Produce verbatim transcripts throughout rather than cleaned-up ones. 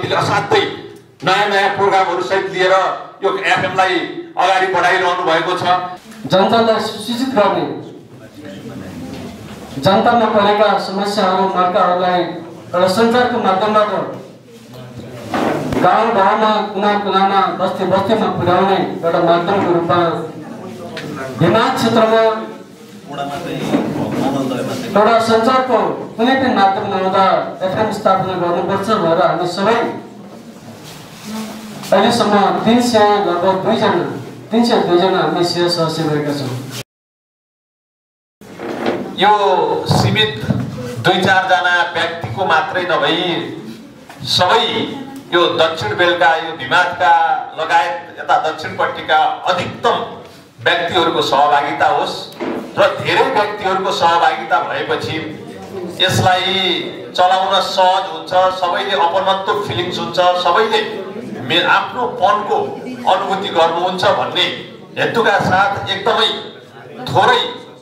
समितिले असाध्यै नयाँ नयाँ प्रोग्रामहरू सहित लिएर यो एफएमलाई अगाडि बढाइरहनु भएको छ। जनतालाई सूचित गर्ने, जनतामा परेका समस्याहरू मर्काहरूलाई एउटा सञ्चारको माध्यमबाट गाउँ गाउँमा कुना कुनामा बस्ती बस्तीमा पुर्याउने एउटा माध्यमको रूपमा हिमाल क्षेत्रमा एउटा सञ्चारको कुनै पनि माध्यम नहुँदा एफएम स्थापना गर्नुपर्छ भनेर हामी सबै अहिलेसम्म तिन सय लगभग दुईजना तिन सय दुईजना हामी सेवा सदस्य रहेका छौँ। यो सीमित दुई चारजना व्यक्तिको मात्रै नभई सबै यो दक्षिण बेलका यो भिमादका लगायत यता दक्षिणपट्टिका अधिकतम व्यक्तिहरूको सहभागिता होस् र धेरै व्यक्तिहरूको सहभागिता भएपछि यसलाई चलाउन सहज हुन्छ, सबैले अपनत्व फिलिङ्स हुन्छ, सबैले मे आफ्नो पनको अनुभूति गर्नुहुन्छ भन्ने हेतुका साथ एकदमै थोरै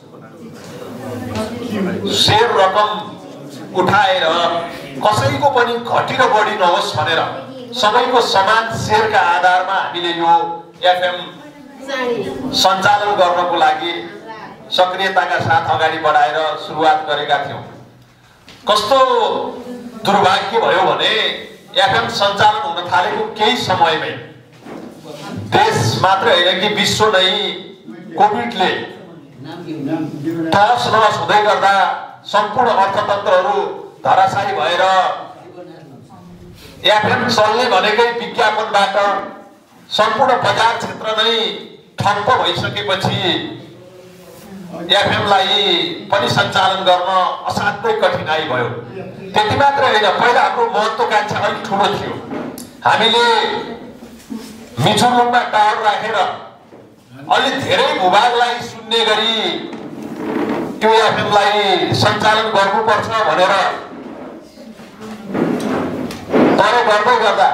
शेर रकम उठाएर कसैको पनि घटी र बढी नहोस् भनेर सबैको समान शेरका आधारमा हामीले यो एफएम सञ्चालन गर्नको लागि सक्रियताका साथ अगाडि बढाएर सुरुवात गरेका थियौँ। कस्तो दुर्भाग्य भयो भने एफएम सञ्चालन हुन थालेको केही समयमै देश मात्र होइन कि विश्व नै कोभिडले तहस नहस हुँदै गर्दा सम्पूर्ण अर्थतन्त्रहरू धराशायी भएर एफएम चल्ने भनेकै विज्ञापनबाट सम्पूर्ण बजार क्षेत्र नै ठप्प भइसकेपछि एफएमलाई पनि सञ्चालन गर्न असाध्यै कठिनाइ भयो। त्यति मात्र होइन, पहिला हाम्रो महत्त्वाकांक्षा अलिक ठुलो थियो। हामीले मिचुङमा टावर राखेर अलि धेरै भूभागलाई सुन्ने गरी त्यो एफएमलाई सञ्चालन गर्नुपर्छ भनेर तर गर्दै गर्दा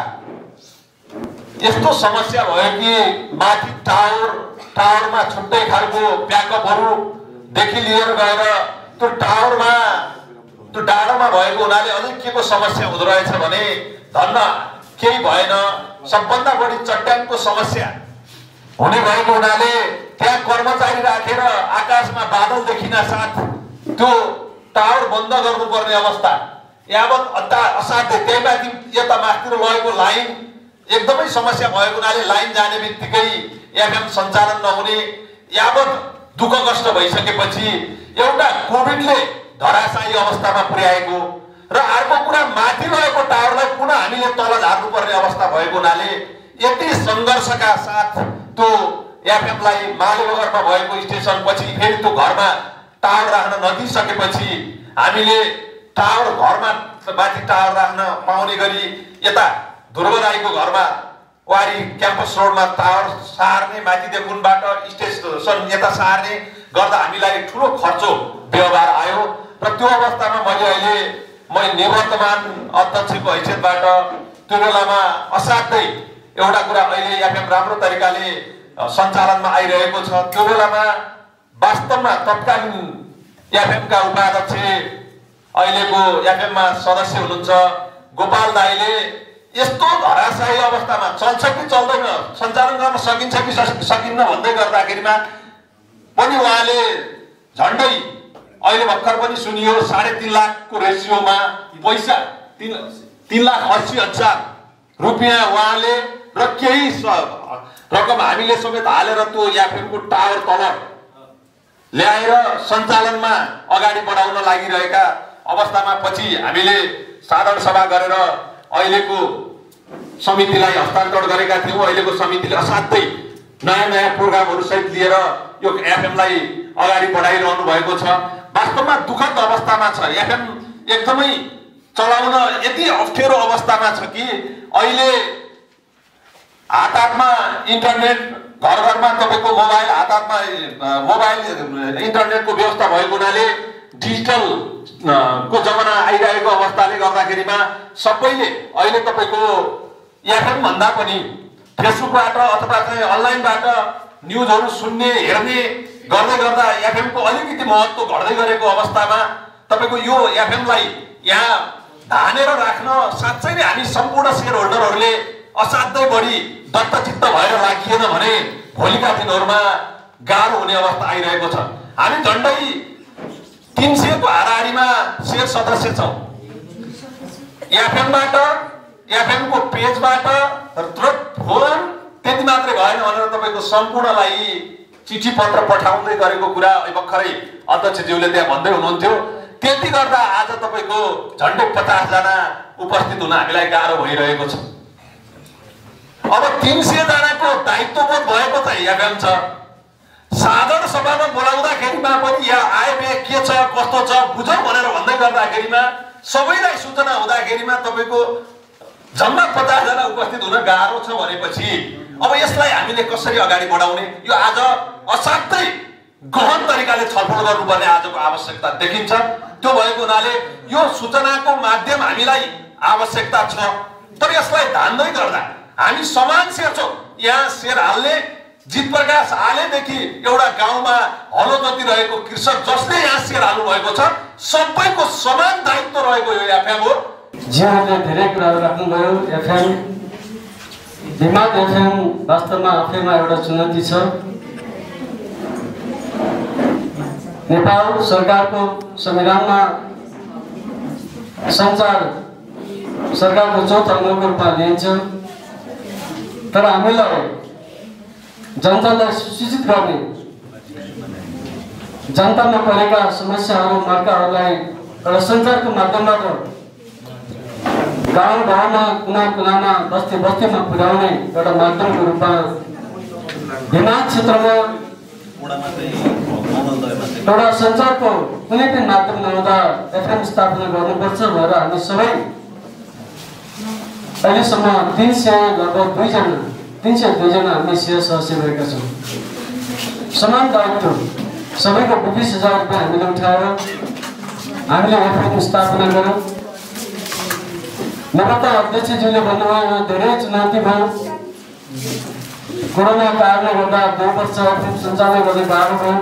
यस्तो समस्या भयो कि माथि टावर टावरमा छुट्टै खालको ब्याकअपहरूदेखि लिएर गएर त्यो टावरमा त्यो डाँडामा भएको हुनाले अलिक के को समस्या हुँदो रहेछ भने धन्न केही भएन। सबभन्दा बढी चट्याङको समस्या हुने भएको हुनाले त्यहाँ कर्मचारी राखेर आकाशमा बादल देखिन साथ त्यो टावर बन्द गर्नुपर्ने अवस्था यावत अता असाध्य। त्यहीमाथि यता माथितिर लगेको लाइन एकदमै समस्या भएको हुनाले लाइन जाने बित्तिकै एफएम सञ्चालन नहुने यावत दुःख कष्ट भइसकेपछि एउटा कोभिडले धराशायी अवस्थामा पुर्याएको र अर्को कुरा माथि रहेको टावरलाई पुनः हामीले तल झार्नुपर्ने अवस्था भएको हुनाले यति सङ्घर्षका साथ त्यो एफएमलाई मालेबगरमा भएको स्टेसन पछि फेरि त्यो घरमा टावर राख्न नदिइसकेपछि हामीले टावर घरमा माथि टावर राख्न पाउने गरी यता ध्रुवराईको घरमा वारी क्याम्पस रोडमा टावर सार्ने माथिदेखिबाट स्टेसन यता सार्ने गर्दा हामीलाई ठुलो खर्चो व्यवहार आयो र त्यो अवस्थामा मैले अहिले म निवर्तमान अध्यक्षको हैसियतबाट त्यो बेलामा असाध्यै एउटा कुरा अहिले एफएम राम्रो तरिकाले सञ्चालनमा आइरहेको छ। त्यो बेलामा वास्तवमा तत्कालीन एफएमका उपाध्यक्ष अहिलेको एफएममा सदस्य हुनुहुन्छ गोपाल दाईले यस्तो धराशायी अवस्थामा चल्छ कि चल्दैन, सञ्चालन गर्न सकिन्छ कि सकिन्न भन्दै गर्दाखेरिमा पनि उहाँले झन्डै अहिले भर्खर पनि सुनियो साढे तीन लाखको रेसियोमा पैसा तीन तीन लाख अस्सी हजार रुपियाँ उहाँले र केही रकम हामीले समेत हालेर त्यो एफएमको टावर तल ल्याएर सञ्चालनमा अगाडि बढाउन लागिरहेका अवस्थामा पछि हामीले साधारण सभा गरेर अहिलेको समितिलाई हस्तान्तरण गरेका थियौँ। अहिलेको समितिले असाध्यै नयाँ नयाँ प्रोग्रामहरू सहित लिएर यो एफएमलाई अगाडि बढाइरहनु भएको छ। वास्तवमा दुःखद अवस्थामा छ एफएम, एकदमै चलाउन यति अप्ठ्यारो अवस्थामा छ कि अहिले हात हातमा इन्टरनेट घर घरमा तपाईँको मोबाइल हात हातमा मोबाइल इन्टरनेटको व्यवस्था भएको हुनाले डिजिटल को जमाना आइरहेको अवस्थाले गर्दाखेरिमा सबैले अहिले तपाईँको एफएम भन्दा पनि फेसबुकबाट अथवा चाहिँ अनलाइनबाट न्युजहरू सुन्ने हेर्ने गर्दै गर्दा एफएमको अलिकति महत्त्व घट्दै गरेको अवस्थामा तपाईँको यो एफएमलाई यहाँ धानेर राख्न साँच्चै नै हामी सम्पूर्ण सेयर होल्डरहरूले असाध्यै बढी दत्तचित्त भएर राखिएन भने भोलिका दिनहरूमा गाह्रो हुने अवस्था आइरहेको छ। हामी झन्डै तीन सयको हाराहारीमा सेयर सदस्य छौँ। एफएमबाट एफएमको पेजबाट र फोन त्यति मात्रै भएन भनेर तपाईँको सम्पूर्णलाई चिठी पत्र पठाउँदै गरेको कुरा भर्खरै अध्यक्षज्यूले त्यहाँ भन्दै हुनुहुन्थ्यो। त्यति गर्दा आज तपाईँको झन्डै पचास जना उपस्थित हुन हामीलाई गाह्रो भइरहेको छ। अब तीन सय जनाको दायित्वबोध भएको छ एफएम छ। साधारण सभामा बोलाउँदाखेरिमा पनि यहाँ आए के छ कस्तो छ बुझौँ भनेर भन्दै गर्दाखेरिमा सबैलाई सूचना हुँदाखेरिमा तपाईँको जम्मा पचास जना उपस्थित हुन गाह्रो छ भनेपछि अब यसलाई हामीले कसरी अगाडि बढाउने, यो आज असाध्यै गहन तरिकाले छलफल गर्नुपर्ने आजको आवश्यकता देखिन्छ। त्यो भएको हुनाले यो सूचनाको माध्यम हामीलाई आवश्यकता छ, तर यसलाई धान्दै गर्दा हामी समान सेयर छौँ। यहाँ सेयर हाल्ने जितप्रकाश आलेदेखि एउटा गाउँमा हलो जोतिरहेको कृषक जसले यहाँ सेयर हाल्नु भएको छ सबैको समान दायित्व रहेको यो एफएम हो। जीवनले धेरै कुराहरू राख्नुभयो। एफएम दिमाग एफएम वास्तवमा आफैमा एउटा चुनौती छ। नेपाल सरकारको संविधानमा सञ्चार सरकारको चौथो अङ्गको रूपमा लिइन्छ, तर हामीलाई जनतालाई सूचित गर्ने, जनतामा परेका समस्याहरू मर्काहरूलाई एउटा सञ्चारको माध्यमबाट गाउँ गाउँमा कुना कुनामा बस्ती बस्तीमा पुर्याउने एउटा माध्यमको रूपमा दिमाग क्षेत्रमा एउटा सञ्चारको कुनै पनि माध्यम नहुँदा एफएम स्थापना गर्नुपर्छ भनेर हामी सबै अहिलेसम्म तिन सय लगभग दुईजना तिन सय दुईजना हामी सेयर सदस्य भएका छौँ। समान दायित्व सबैको बिस हजार रुपियाँ हामीले उठाएर हामीले एफएम स्थापना गऱ्यौँ। नेता अध्यक्षज्यूले भन्नुभयो धेरै चुनौती भयो। कोरोना कारणले गर्दा दुई वर्ष एफएम सञ्चालन गर्ने गाह्रो भयो।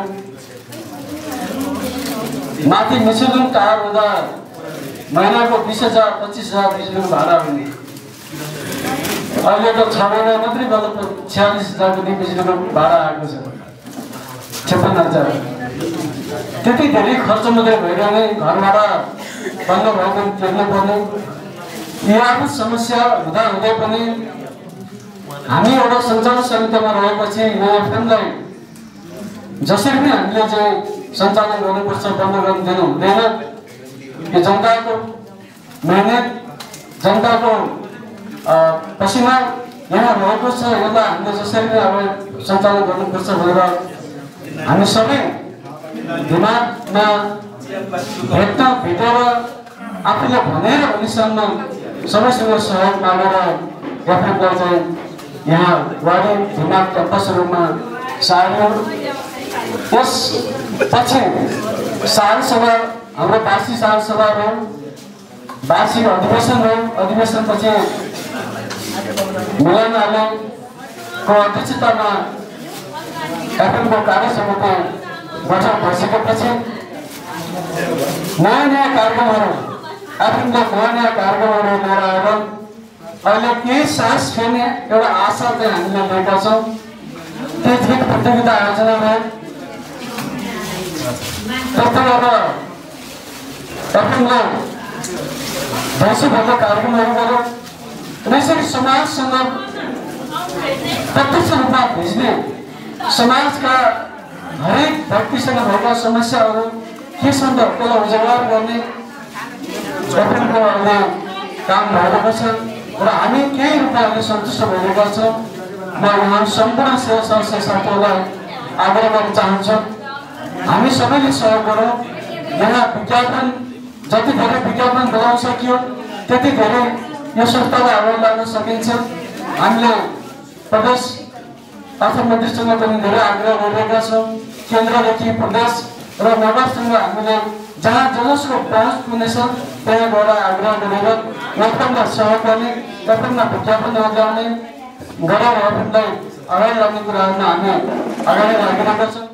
माथि मिसुलुङ टावर हुँदा महिनाको बिस हजार पच्चिस हजार बिजुलीको भाडा हुने, अहिले त छ महिना मात्रै गर्दा छ्यालिस हजारको दिन बिजुलीको भाडा आएको छ, छप्पन्न हजार। त्यति धेरै खर्च मात्रै भइरहने, घर भाडा बन्द भएको तिर्नु पर्ने, यहाँको समस्या हुँदा हुँदै पनि हामी एउटा सञ्चालन समितिमा रहेपछि यो एफएमलाई जसरी पनि हामीले चाहिँ सञ्चालन गर्नुपर्छ, बन्द गर्न दिनु हुँदैन। यो जनताको मेहनत, जनताको पसिना यहाँ रहेको छ, यसलाई हामीले जसरी पनि अब सञ्चालन गर्नुपर्छ भनेर हामी सबै दिमागमा भेट्न भेटेर आफूले भनेर भनिसम्म सबैसँग सहयोग मागेर एफएमलाई चाहिँ यहाँ वाडी दिमाग क्याम्पस रूपमा सार्यो। त्यसपछि साल सभा हाम्रो वार्षिक साल सभा भयो, वार्षिक अधिवेशन भयो। अधिवेशनपछि मिलन आलेको अध्यक्षतामा एफएमको कार्य समिति गठन भइसकेपछि नयाँ नयाँ कार्यक्रमहरू एफएमले नयाँ नयाँ कार्यक्रमहरू लिएर आएर अहिले केही सास फेर्ने एउटा आशा चाहिँ हामीले लिएका छौँ। त्यो गीत प्रतियोगिता आयोजना भयो। त्यस्तै गरेर एफएमले देशभरका कार्यक्रमहरू गर्यो। यसरी समाजसँग प्रत्यक्ष रूपमा भिज्ने, समाजका हरेक व्यक्तिसँग भएका समस्याहरू के छन् त त्यसलाई उजागर गर्ने एफएमको अहिले काम भइरहेको छ र हामी केही रूपमा अहिले सन्तुष्ट भइरहेका छौँ। म यहाँ सम्पूर्ण सेवा संस्था साथीहरूलाई आग्रह गर्न चाहन्छु, हामी सबैले सहयोग गरौँ। यहाँ विज्ञापन जति धेरै विज्ञापन बनाउन सकियो त्यति धेरै यो संस्थालाई अगाडि लान सकिन्छ। हामीले प्रदेश अर्थमन्त्रीसँग पनि धेरै आग्रह गरिरहेका छौँ। केन्द्रदेखि प्रदेश र नगरसँग हामीले जहाँ जसको पहुँच पुग्नेछ त्यहाँ गएर आग्रह गरेर एफएमलाई सहयोग गर्ने, एफएममा विज्ञापन ल्याउने गरेर एफएमलाई अगाडि लाने कुराहरूमा हामी अगाडि लागिरहेका छौँ।